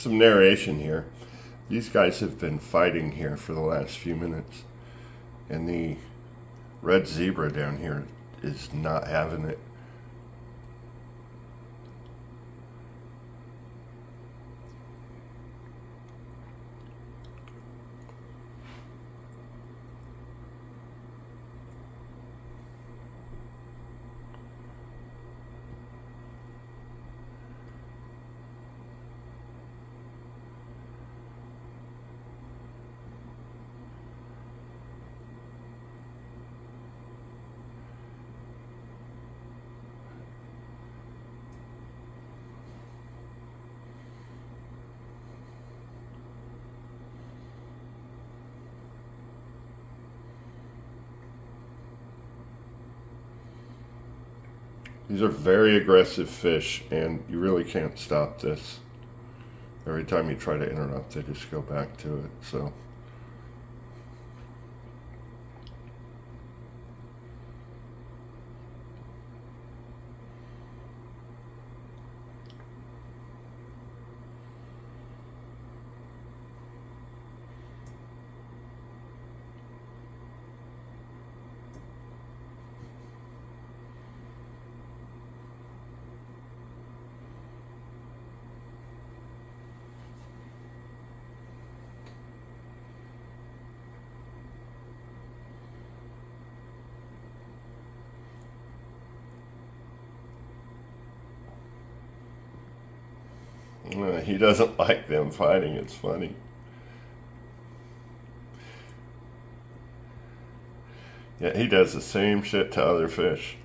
some narration here. These guys have been fighting here for the last few minutes, and the red zebra down here is not having it. These are very aggressive fish, and you really can't stop this. Every time you try to interrupt, they just go back to it. So he doesn't like them fighting. It's funny. Yeah, he does the same shit to other fish.